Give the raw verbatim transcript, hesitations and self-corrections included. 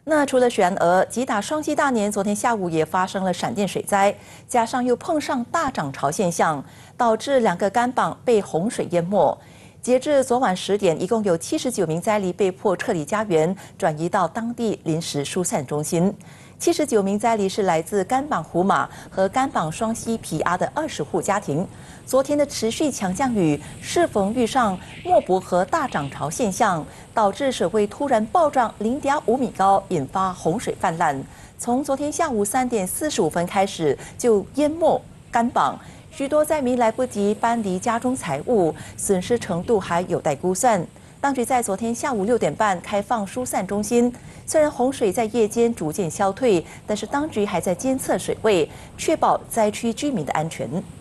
那除了选鹅，吉打双溪大年昨天下午也发生了闪电水灾，加上又碰上大涨潮现象，导致两个干蚌被洪水淹没。截至昨晚十点，一共有七十九名灾黎被迫撤离家园，转移到当地临时疏散中心。七十九名灾黎是来自干蚌湖马和干蚌双溪皮阿的二十户家庭。昨天的持续强降雨，适逢遇上漠泊河大涨潮现象，导致水位突然暴涨零点五米高，引发洪水泛滥。从昨天下午三点四十五分开始，就淹没干蚌。许多灾民来不及搬离家中财物，损失程度还有待估算。当局在昨天下午六点半开放疏散中心，虽然洪水在夜间逐渐消退，但是当局还在监测水位，确保灾区居民的安全。